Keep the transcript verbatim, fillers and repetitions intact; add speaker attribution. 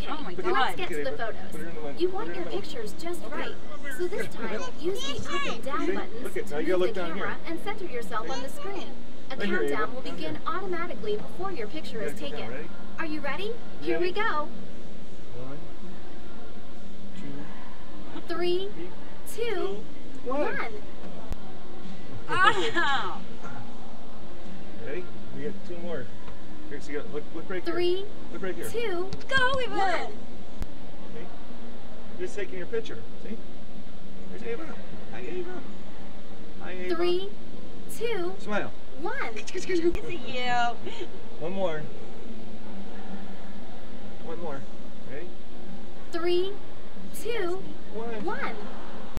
Speaker 1: Okay,
Speaker 2: Oh my
Speaker 1: let's
Speaker 2: God.
Speaker 1: get to the photos. You want your pictures just right. So this time, use the up and down buttons to move the camera and center yourself on the screen. A countdown will begin automatically before your picture is taken. Are you ready? Here we go.
Speaker 3: One, two,
Speaker 1: Three, two, one.
Speaker 2: Ow!
Speaker 3: ready? We got two more. Here, so you got, look, look right here.
Speaker 1: Three,
Speaker 3: Look right here.
Speaker 1: two,
Speaker 2: Go, Eva!
Speaker 1: one.
Speaker 3: See? You're just taking your picture. See? There's Ava. Hi, Ava. Hi, Ava.
Speaker 1: Three, two,
Speaker 3: Smile.
Speaker 1: one.
Speaker 2: It's you.
Speaker 3: One more. One more. Ready?
Speaker 1: Three, two,
Speaker 3: One.
Speaker 1: one.